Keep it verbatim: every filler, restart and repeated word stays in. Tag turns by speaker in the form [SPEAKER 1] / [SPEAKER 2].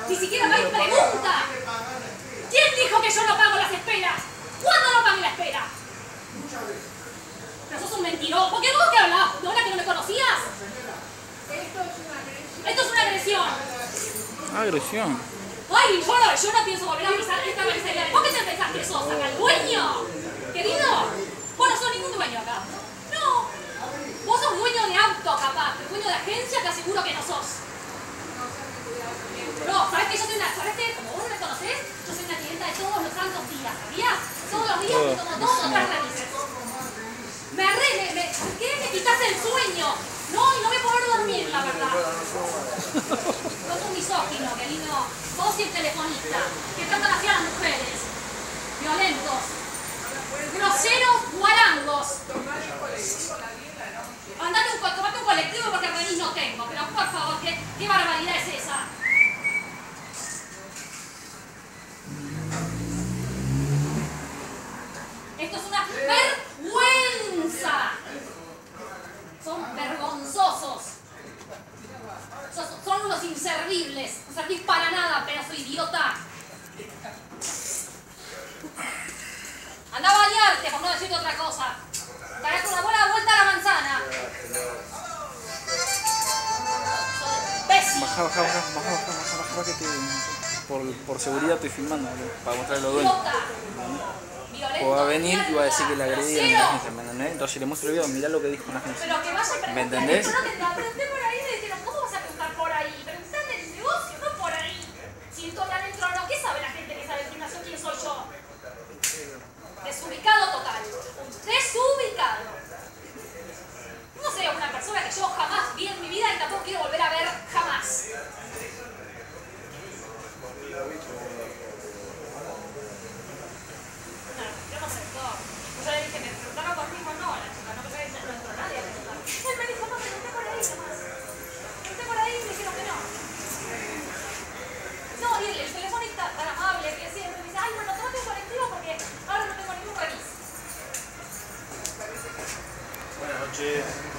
[SPEAKER 1] Ni siquiera me pregunta. ¿Quién dijo que yo no pago las esperas? ¿Cuándo no pagué la espera? Pero sos un mentiroso. ¿Por qué vos que hablás? ¿De una que no me conocías? Esto es una agresión.
[SPEAKER 2] Agresión.
[SPEAKER 1] Ay, yo no, yo no pienso volver a pisar esta mercería. ¿Vos qué te pensás que sos acá el dueño? Querido, vos no sos ningún dueño acá. No. Vos sos dueño de auto, capaz. Dueño de agencia, te aseguro que no sos. No, ¿sabés que yo soy una... ¿Sabés qué? Como vos no me conocés, yo soy una clienta de todos los santos días, ¿sabías? Todos los días me tomo dos o tres revises. Me arre... Me, me, ¿Qué? Me quitaste el sueño. No, y no me puedo dormir, la verdad. Sos un misógino, querido. Vos y el telefonista, que tratan así a las mujeres. Violentos. Groseros guarangos. Andate un, tomate un colectivo porque remis no tengo. Pero por favor, ¿qué, qué barbaridad es esa? Esto es una vergüenza. Son vergonzosos. Son, son unos inservibles. No servís para nada, pedazo idiota. Anda a bañarte, por no decirte otra cosa. Darás una buena vuelta a la manzana.
[SPEAKER 2] Baja, baja, baja, baja, baja, baja, baja, baja, que te... Por, por seguridad estoy filmando, para mostrarle a los dueños. O va a venir y va a decir que la agredieron en la agencia, ¿me entendés? Entonces si le muestro el video, mirá lo que dijo en la agencia.
[SPEAKER 1] Pero que vaya a
[SPEAKER 2] ¿Me entendés?
[SPEAKER 1] Pregunté por ahí y me dijeron, ¿cómo vas a preguntar por ahí? Preguntar del negocio, no por ahí. Si estoy adentro o no, ¿qué sabe la gente que sabe el gimnasio quién soy yo? Desubicado total. Desubicado. No sé, una persona que yo jamás vi en mi vida y tampoco quiero volver a ver jamás. Yo no sé, todo. Yo le dije, me preguntaron conmigo, no, la chica, no, no entró nadie a preguntar. Él me dijo, no, pregunté por ahí nomás. Pregunté por ahí y me dijeron que no. No, y el, el telefonista tan amable que siempre me dice, ay, bueno, tomate un colectivo porque ahora no tengo ningún remis.
[SPEAKER 3] Buenas noches.